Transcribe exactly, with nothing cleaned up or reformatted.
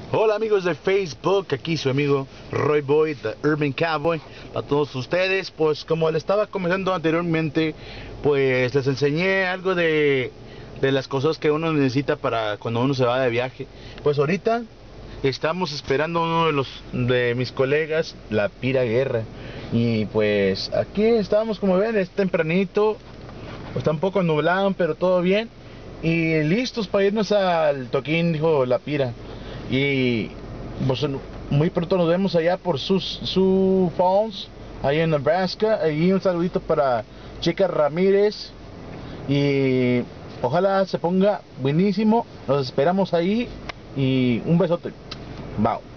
Hola amigos de Facebook, aquí su amigo Roy Boy, The Urban Cowboy. A todos ustedes, pues como les estaba comentando anteriormente, pues les enseñé algo de, de las cosas que uno necesita para cuando uno se va de viaje. Pues ahorita estamos esperando a uno de los de mis colegas, la Pira Guerra. Y pues aquí estamos, como ven, es tempranito, está un poco nublado, pero todo bien. Y listos para irnos al toquín, dijo la Pira. Y pues, muy pronto nos vemos allá por sus Sioux Falls, ahí en Nebraska. Y un saludito para Chica Ramírez. Y ojalá se ponga buenísimo. Nos esperamos ahí. Y un besote. Bye.